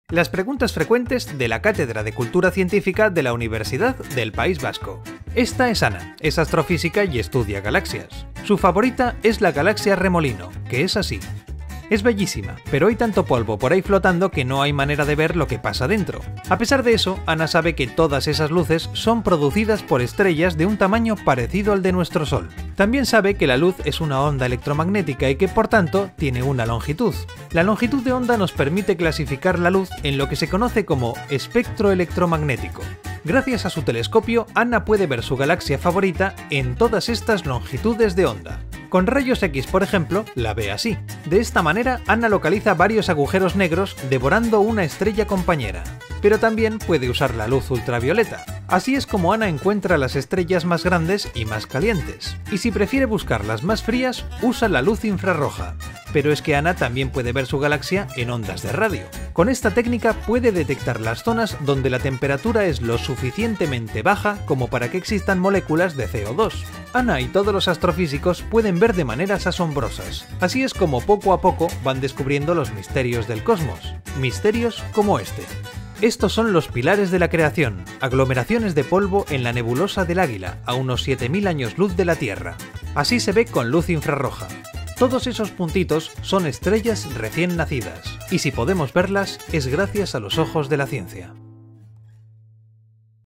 Las preguntas frecuentes de la Cátedra de Cultura Científica de la Universidad del País Vasco. Esta es Ana, es astrofísica y estudia galaxias. Su favorita es la galaxia Remolino, que es así. Es bellísima, pero hay tanto polvo por ahí flotando que no hay manera de ver lo que pasa dentro. A pesar de eso, Ana sabe que todas esas luces son producidas por estrellas de un tamaño parecido al de nuestro Sol. También sabe que la luz es una onda electromagnética y que por tanto tiene una longitud. La longitud de onda nos permite clasificar la luz en lo que se conoce como espectro electromagnético. Gracias a su telescopio, Ana puede ver su galaxia favorita en todas estas longitudes de onda. Con rayos X, por ejemplo, la ve así. De esta manera, Ana localiza varios agujeros negros devorando una estrella compañera. Pero también puede usar la luz ultravioleta. Así es como Ana encuentra las estrellas más grandes y más calientes. Y si prefiere buscar las más frías, usa la luz infrarroja. Pero es que Ana también puede ver su galaxia en ondas de radio. Con esta técnica puede detectar las zonas donde la temperatura es lo suficientemente baja como para que existan moléculas de CO2. Ana y todos los astrofísicos pueden ver de maneras asombrosas. Así es como poco a poco van descubriendo los misterios del cosmos. Misterios como este. Estos son los pilares de la creación, aglomeraciones de polvo en la nebulosa del Águila, a unos 7000 años luz de la Tierra. Así se ve con luz infrarroja. Todos esos puntitos son estrellas recién nacidas, y si podemos verlas es gracias a los ojos de la ciencia.